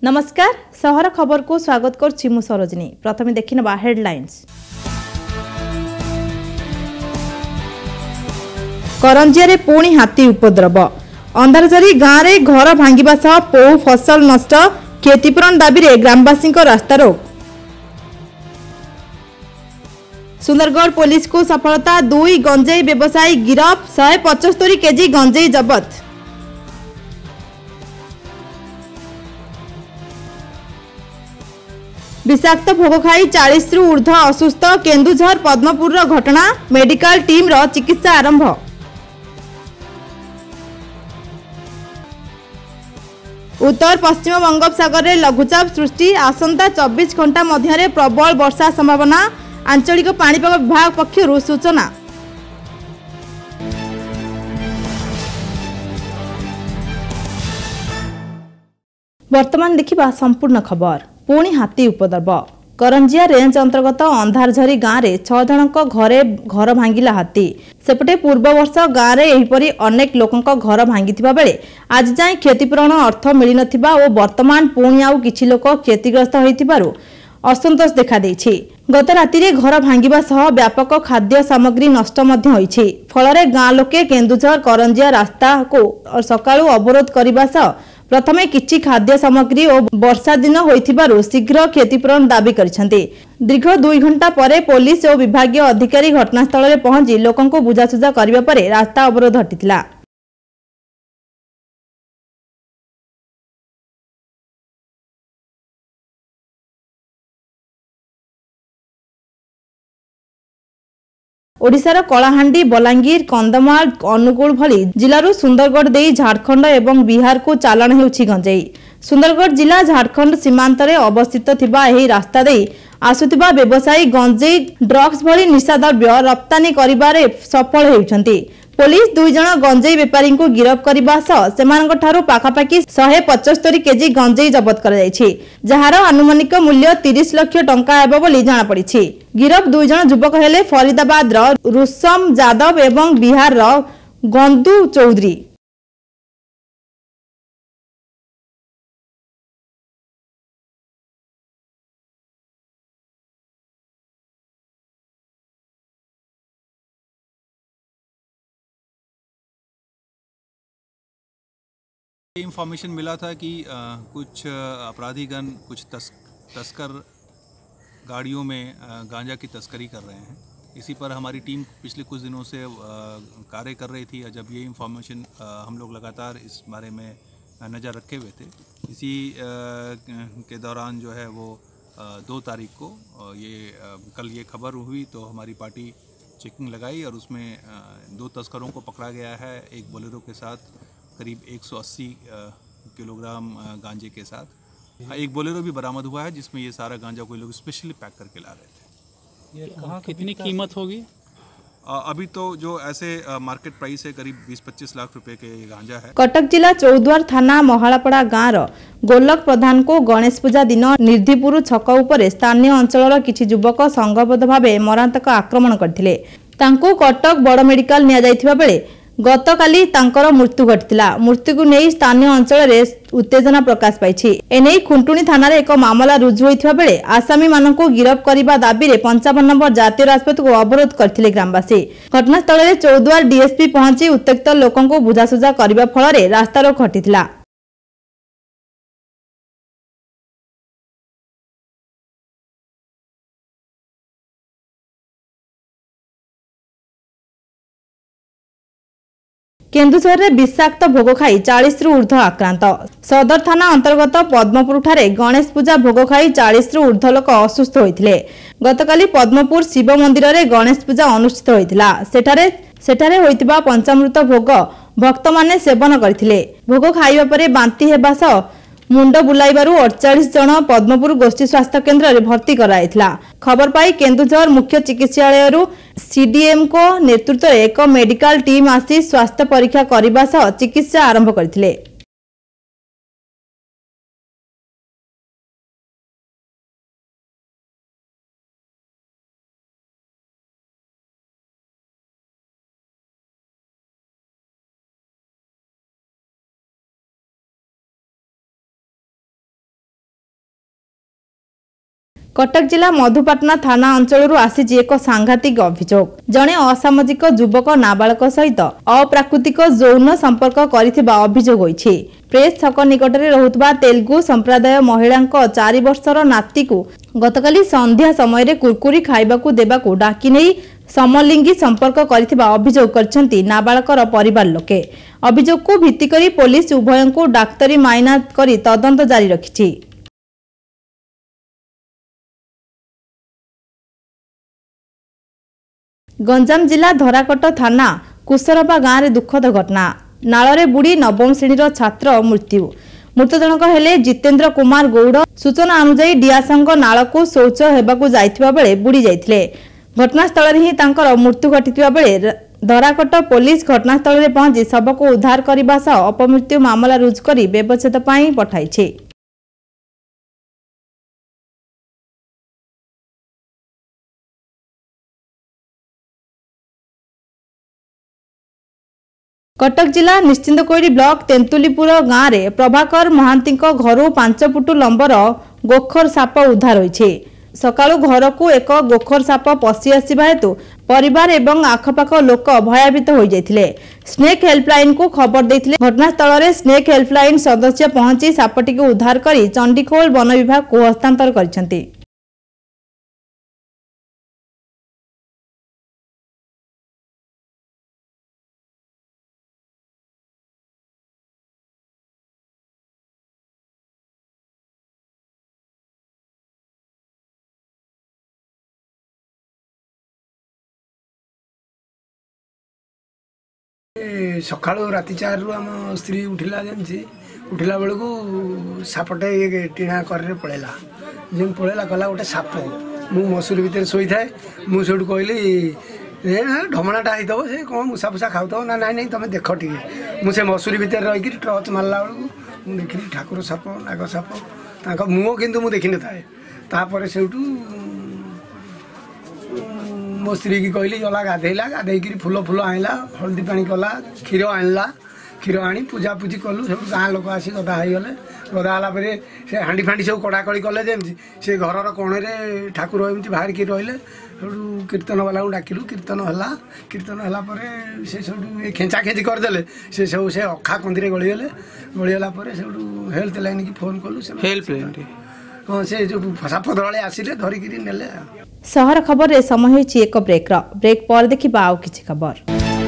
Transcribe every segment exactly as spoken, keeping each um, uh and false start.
नमस्कार सहर खबर को स्वागत करछि मु सरोजिनी। प्रथमे देखिनबा हेडलाइंस। करंजिया पुणी हाथी उपद्रव। अंधारझरी गाँव में घर भांगिबा सह बहु फसल नष्ट। क्षतिपूरण दाबी रे ग्रामवासी रास्ता रोक। सुंदरगढ़ पुलिस को सफलता। दुई गंजेई व्यवसायी गिरफ। शहे पचस्तरी केजी गंजेई जबत। विषाक्त भोग खाई चालीस रु ऊर्ध्व असुस्थ। केन्दुझर पद्मपुर घटना। मेडिकल टीम रो चिकित्सा आरंभ। उत्तर पश्चिम बंगोपसागर में लघुचाप सृष्टि। आसंता चौबीस घंटा मध्य प्रबल वर्षा संभावना। आंचलिक पाणीपाग विभाग पक्षरु सूचना। वर्तमान देखिबा संपूर्ण खबर। पुणी हाथी उपद्रव। करंजिया रेंज अंतर्गत अंधारझरी गाँव में छह जनक घरे घर भांगिला हाथी। सेपटे पूर्व वर्ष गाँव में एहिपरि अनेक लोकंक घर भांगिथिबा बेले आज जाए क्षतिपूरण अर्थ मिली नथिबा और वर्तमान पुणी आउ किछि लोक क्षतिग्रस्त होइथिबारु असंतोष देखा देछि। गत राति घर भांगिबा सह व्यापक खाद्य सामग्री नष्ट मध्य होइछि। फलरे गाँ लोके केन्दुझर करंजिया रास्ता को सकाळु अवरोध करबा सह प्रथमे किछि खाद्य सामग्री और वर्षा दिन होइथिबारु शीघ्र क्षतिपूरण दाबी करिसेंति। दीर्घ दुई घंटा परे पुलिस और विभागीय अधिकारी घटनास्थल में पहुंची लोकंको बुझासुझा करबा परे रास्ता अवरोध हटिथिला। ओडिशार कलाहांडी, बलांगीर, कंधमाल, अनुगुल भली जिलारू सुंदरगढ़ देई झारखंड एवं बिहार को चालाण हेउछि गंजेई। सुंदरगढ़ जिला झारखंड सीमांत रे अवस्थित थिबा एही रास्ता देई आसुथिबा व्यवसायी गंजेई, ड्रग्स भली निशाद्रव्य रप्तानी करिबारे सफल हेउछंती। पुलिस दुई जण गंजेई व्यापारी को गिरफ करबा सह सेमानक ठारू पाखापाखि शहे पचस्तरी केजी गंजेई जबत कर जायछि, जहार आनुमानिक मूल्य तीस लाख टंका हेबो बोली जाना पड़िछि। गिरफ दुई जण युवक हेले फरीदाबाद रो रुसम जादव एवं बिहार रो गंदू चौधरी। इंफॉर्मेशन मिला था कि आ, कुछ अपराधीगण कुछ तस, तस्कर गाड़ियों में आ, गांजा की तस्करी कर रहे हैं। इसी पर हमारी टीम पिछले कुछ दिनों से कार्य कर रही थी। जब ये इंफॉर्मेशन हम लोग लगातार इस बारे में नज़र रखे हुए थे। इसी आ, के दौरान जो है वो आ, दो तारीख को ये आ, कल ये खबर हुई तो हमारी पार्टी चेकिंग लगाई और उसमें आ, दो तस्करों को पकड़ा गया है। एक बोलेरो के साथ करीब एक सौ अस्सी किलोग्राम गांजे के साथ एक बोलेरो भी बरामद हुआ है, जिसमें ये सारा गांजा कोई लोग स्पेशली पैक करके ला रहे थे। ये कहाँ कितनी कीमत होगी? अभी तो जो ऐसे मार्केट प्राइस है करीब बीस पच्चीस लाख रुपए के ये गांजा है। कटक जिला चौद्वार थाना महालापड़ा गाँव गोलक प्रधान को गणेश पूजा दिन निर्धीपुर छक उपर स्थानीय अंचल किछि युवक संघबद्ध भावे मरांतक आक्रमण करथिले। तांको कटक बड़ मेडिकल निया जायथिबा बेले गतकाली तांकर मृत्यु घटिथिला। मृत्यु को नहीं स्थानीय अंचल में उत्तेजना प्रकाश पाई। एने खुंटुणी थाना एक मामला रुजु होइथिबा बेले आसामी मानक गिरफ करने दाबी रे पंचावन नंबर जातीय राजपथ को अवरोध करथिले ग्रामवासी। घटनास्थल में चौद्वार डीएसपी पहुंची उत्त्यक्त लोकों को बुझासुझा करने फल रास्ता रोक हटिथिला। केन्दुझर में विषाक्त भोग खाई चालीस रु ऊर्ध्व आक्रांत। सदर थाना अंतर्गत पद्मपुर ठारे गणेश पूजा भोग खाई चालीस रु ऊर्ध्व लोक असुस्थ होइथिले। गतकाली पद्मपुर शिव मंदिर में गणेश पूजा अनुष्ठित होइथिला। सेठारे सेठारे होइतिबा पंचामृत भोग भक्त माने सेवन करथिले। भोग खाइबा परे बांती हेबा सह मुंड बुलाइबारु अड़तालीस जन पद्मपुर गोष्ठी स्वास्थ्य केन्द्र में भर्ती कराइथिला। खबर पाई केन्दुझर मुख्य चिकित्सालय सीडीएम को नेतृत्व में एक मेडिकल टीम आसी स्वास्थ्य परीक्षा करने सह चिकित्सा आरंभ करथिले। कटक जिला मधुपाटना थाना अंचल आसी एक सांघातिक अभियोग जड़े असामाजिक युवक नाबालक सहित अप्राकृतिक यौन संपर्क करिथिबा अभियोग होईछि। प्रेस छक निकट में रहुतबा तेलुगु संप्रदाय महिला चारि वर्षर नाती को गतकाली संध्या समय कुरकुरी खाइबाकू देबाकू डाकी नहीं समलिंगी संपर्क करिथिबा अभियोग करछंती नाबालकर परिवार लोके। अभियोग को भित्ति करी पुलिस उभयंकू डाक्तरी माइना करी तदंत जारी रखिछि। गंजाम जिला धराकोट थाना कुसरपा गाँव में दुखद घटना नाଳରେ बुड़ी नवम श्रेणीर छात्र मृत्यु। मृत जनक हेले जितेंद्र कुमार गौड़। सूचना अनुसार डियासंग नाल को शौच हेबाकू जाइथिबा बेले बुड़ी जाइथिले। घटनास्थल ही तांकर मृत्यु घटिथिबा बेले धराकोट पुलिस घटनास्थल में पहुंची शव को उद्धार करने सह अपमृत्यु मामला रुजु कर व्यवच्छेद पाई पठाइछि। कटक जिला निश्चिंतकोइली ब्लॉक तेंतुलीपुर गाँव में प्रभाकर महांती घर पांच फुट लंबर गोखर साप उद्धार होइछि। सकाळु घर को एक गोखर साप पशि आसिबा हेतु परिवार एवं आखपाख लोक भयभीत हो जाइथिले। स्नेक हेल्पलाइन को खबर देथिले। घटनास्थल में स्नेक हेल्पलाइन सदस्य पहुंची सापटी को उद्धार करी चंडीखोल वन विभाग को हस्तांतर करछंती। सका राति चार रु आम स्त्री उठिला जमी उठिला बेलू सापटे टीणा कर पड़ेगा जमी पड़ेगा गला गोटे साप मु मसूरी भितर शोई थाए मुझे कहली ढमणाटा होदब से कौन मूसा फूसा खाऊ ना नाई नहीं तुम देख टे मुझे मसूरी भितर रही टर्च मारला बेलू मुझे देखी ठाकुर साप नाग साप मुह किंतु मुझे देखी न थाए तापर से मो स्त्री की कहली गला गाधेला गाधेक फूल फूल आनला हल्दी पानी कला क्षीर आणला क्षीर आनी पूजा पूजी कलु सब गाँ लोक आसी गदा हो गले गदा है से हांडी फांडी सब कड़ाकड़ी कले जमी से घर कोणे ठाकुर एमती बाहर की रहिले कीर्तन वाला डाकिलु कीर्तन है कीर्तन है से सब खेचा खेची करदे से सब से अखा कंदी गलीगले गलीगला हेल्थ लाइन की फोन कलु हेल्प हाँ से जो साप दले आसिले धरिक नेले। शहर खबर रे समय होइछि एक ब्रेक रो ब्रेक पर देखिबा आउ किछि खबर।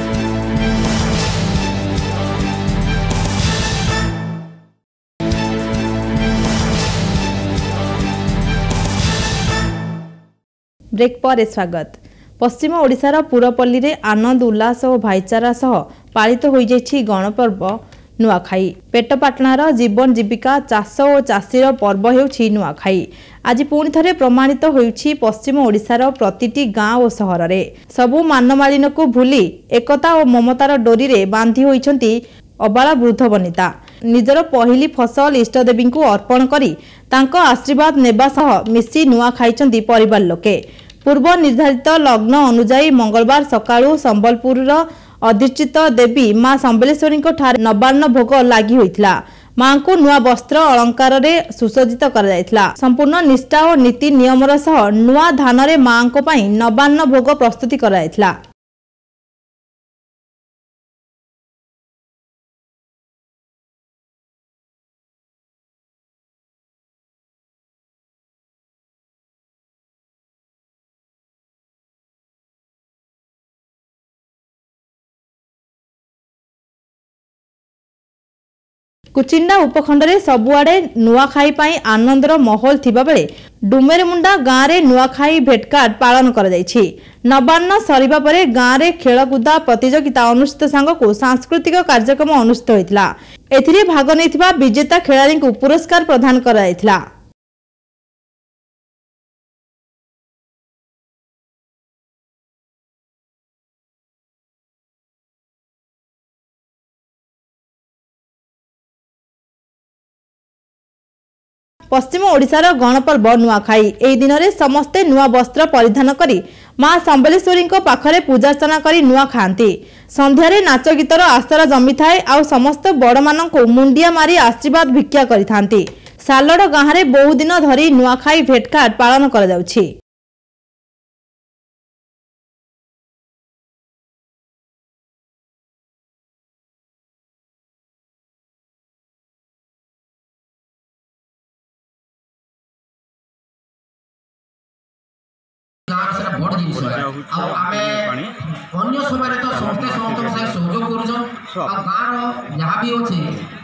ब्रेक पर स्वागत। पश्चिम ओडिशार पुरपल्ली रे आनंद उल्लास और भाईचारा सह पालित होई जाइछि गणपर्व नुआखाई। पेटपाटणार जीवन जीविका चाष और चाषीर पर्व हेउछि नुआखाई। आज पुणी थे प्रमाणित होइछि पश्चिम ओडिशार प्रतिटी गाँ और सहर रे सबु मानमालिन को भूली एकता और ममतार डोरी रे बांधी होइछंती अबाला वृद्ध वनिता। निजर पहली फसल इष्टदेवी को अर्पण करी तांको आशीर्वाद नेबा सह मिसी नुआ खाइछंती परिवार लोके। पूर्व निर्धारित लग्न अनुजाई मंगलवार सकाळु संबलपुर अधिष्ठित देवी मां संबलेश्वरी ठारे नवान्न भोग लगी होइथिला। मां को नुआ वस्त्र अलंकार रे सुसज्जित कर जायथिला। संपूर्ण निष्ठा और नीति नियमर सह नुआ धान रे मां को पई नवान्न भोग प्रस्तुति कर जायथिला। कुचिंडा उपखंड रे सबुआडे नुआखाई पाई आनंदर माहौल थिबा बेले डुमेरमुंडा गाँव रे नुआखाई भेटकाट पालन कर जायछि। नवान्न सरिबा परे गाँव रे खेलकूदा प्रतियोगिता अनुष्ठित सांगकु सांस्कृतिक कार्यक्रम अनुष्ठित होइतिला। एथिरे भाग नैथिबा विजेता खेलाड़ी को पुरस्कार प्रदान कर जायथिला। पश्चिम ओडिशार गणपर्व नुआखाई एही दिन में समस्ते नुआ वस्त्र परिधान करी मां संबलेश्वरी पाखरे पूजार्चना करी नुआ खाती। संध्यारे नाच गीतर आसरा जमी थाए आउ समस्त बड़ मानक मुंडिया मारी आशीर्वाद भिक्षा करिथांती। सालड़ गाँव में बहु दिन धरी नुआखाई भेटघाट पालन करा जाउछि। बड़ जिन अन्य समय तो समस्ते समस्त सहयोग कर गाँव जहाँ भी अच्छे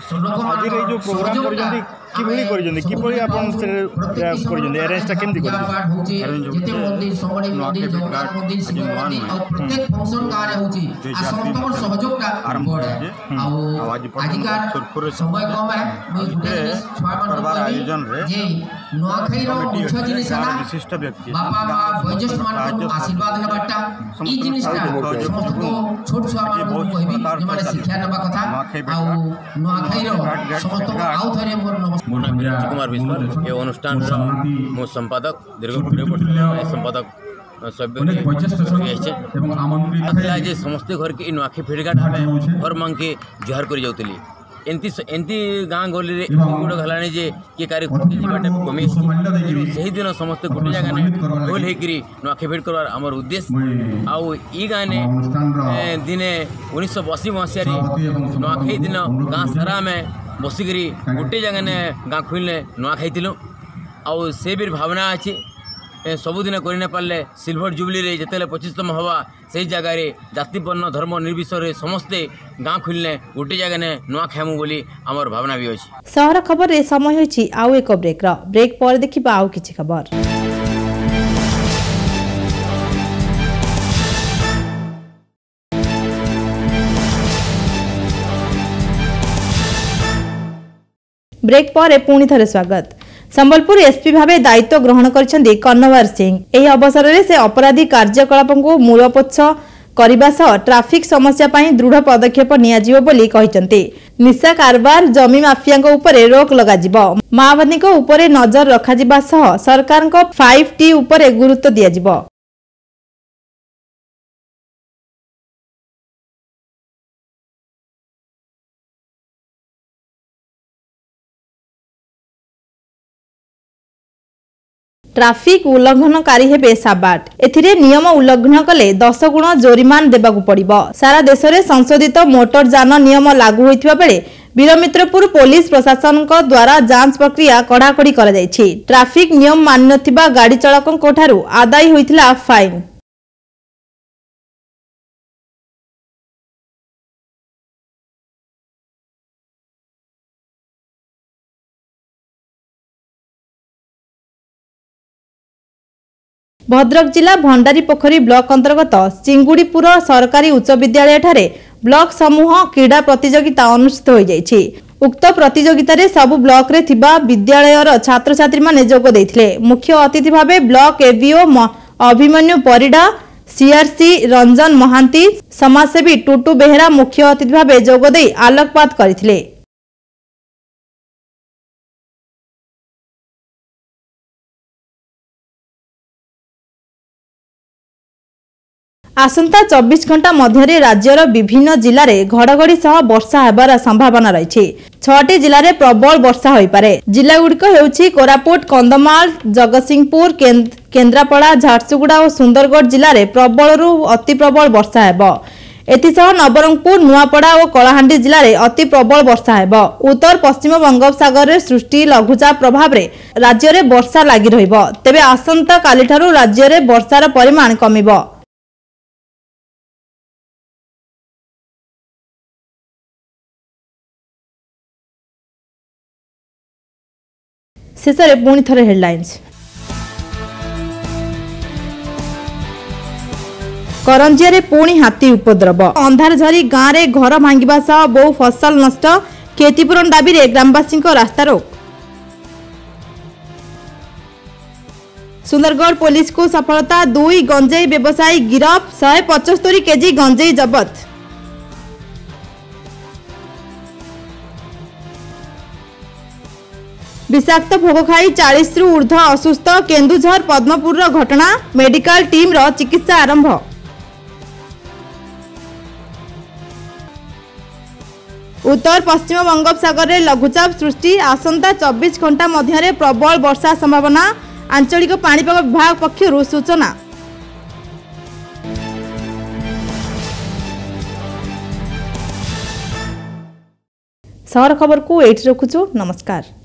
समय कम है नुआखाई मुख्य जिनिस विशिष्ट व्यक्ति बापा माँ वयोज्येष्ठ मान आशीर्वाद नबाटा ई जिनिसटा समस्त को छोट छुआ मान को कहबी जेमाने शिक्षा नबा कथा आ नुआखाई रो समस्त को आउ थरे मोर नमस्कार। मोना विराज कुमार विश्वास ए अनुष्ठान रो मो संपादक दीर्घ वर्ष संपादक सभ्य समस्त घर के नुआखाई भेटघाट घर मांग के जुहार कर जाउतली एंती एंती गाँ गली रे गुड़ गलानी जे किए कार्य कमी से दिन समस्त गोटे जगह ने ढोल होकर नुआखाई भेट करवार आमर उद्देश्य आउ ई गाँ ने दिने उन्नीस सौ बयासी मसीह नुआखाई दिन गाँ सारा में बसिकी गोटे जगह ने गाँ खुलने नुआ खाइलु आउ से भी भावना अच्छी सबुदिन कर पारे सिल्वर जुबली रे जिते पच्चीसतम हवा से जगह जातिपर्ण धर्म निर्विशेष समस्ते गाँ खुलने गोटे जगह ने नुआ खाइमु बोली आमर भावना भी अच्छी। सहर खबर रे समय होइछि आउ एक ब्रेक रा ब्रेक पर देखिबा आउ किछि खबर। ब्रेक पर पुणी थे स्वागत। संबलपुर एसपी भाव दायित्व ग्रहण करछन्ती कन्नवर सिंह। एही अवसर में से अपराधी कार्यकलाप को मूलपोछ करने सह ट्राफिक समस्या पर दृढ़ पदक्षेप नियाजिबो बोली कहिसन्ती। निशा कारबार जमी माफिया उपरे रोक लगाजिबो, माओवादी उपरे नजर रखाजिबा सह सरकार फाइव टी उपरे गुरुत्व दियाजिबो। ट्राफिक उल्लंघनकारी हेबे साबाट। एथिरे नियम उल्लंघन कले दस गुण जोरिमान देबाकू पड़िबो। सारा देश में संशोधित मोटर यान नियम लागू होइथिबा बेले वीरमित्रपुर पुलिस प्रशासन द्वारा जांच प्रक्रिया कड़ाकड़ी करा जायछि। ट्राफिक नियम मानि नथिबा गाड़ी चालकों ठारू आदाय होइथिला फाइन। भद्रक जिला भंडारी पोखरी ब्लॉक अंतर्गत चिंगुड़ीपुर सरकारी उच्च विद्यालय ठारे ब्लॉक समूह क्रीड़ा प्रतियोगिता अनुष्ठित हो जायछि। उक्त प्रतियोगिता रे सब ब्लॉक रे थिबा विद्यालयर छात्र छात्री माने जोग देथिले। मुख्य अतिथि भाबे ब्लॉक एवीओ अभिमन्यु परिडा, सीआरसी रंजन महांती, समाजसेवी टुटू बेहरा मुख्य अतिथि भाबे जोग दे आलोकपात करथिले। आसंता चौबीस घंटा मध्य राज्यर विभिन्न जिले में घड़घड़ी सह वर्षा होबार संभावना रही। छटी जिले में प्रबल वर्षा हो पारे। जिलागुड़िक हेउछि कोरापुट, कंधमाल, जगतसिंहपुर, केन्द्रापड़ा, झारसुगुड़ा और सुंदरगढ़ जिले में प्रबल अति प्रबल वर्षा हेबो। एथिसह नवरंगपुर, नुआपड़ा और कलाहांडी जिले में अति प्रबल वर्षा हेबो। उत्तर पश्चिम बंगोपसागर में सृष्टि लघुचाप प्रभाव में राज्य में वर्षा लगी रहिबो। तेबे आसंता कालिठारु राज्य में वर्षार परिमाण कमिबो। शेषे पुणी थरे हेडलाइंस। करंजिया पुणी हाथी उपद्रव। अंधारझरी गाँव में घर भांगा सह बहु फसल नष्ट। क्षतिपूरण दाबी रे ग्रामवासी रास्ता रोक। सुंदरगढ़ पुलिस को सफलता। दुई गंजेई व्यवसायी गिरफ। शहे पचस्तरी केजी गंजेई जबत। विषाक्त भोग खाई चालीस रु ऊर्ध्व असुस्थ। केन्दुझर पद्मपुर घटना। मेडिकल टीम रो चिकित्सा आरंभ। उत्तर पश्चिम बंगोपसागर में लघुचाप सृष्टि आसंता चौबीस घंटा मध्य प्रबल वर्षा संभावना आंचलिक पाणीपाग विभाग पक्षरु सूचना। सहर खबर को एठी रखुछु। नमस्कार।